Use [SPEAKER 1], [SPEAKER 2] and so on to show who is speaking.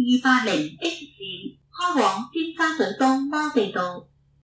[SPEAKER 1] 280X 线开往尖沙咀东包地道。